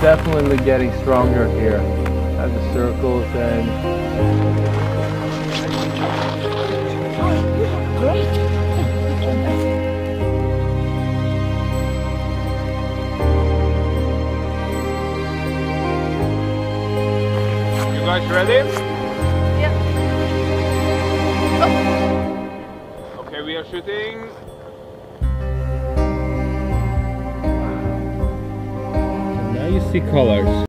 definitely getting stronger here as the circles and Great. You guys ready? Yeah. Okay, we are shooting. Now you see colors.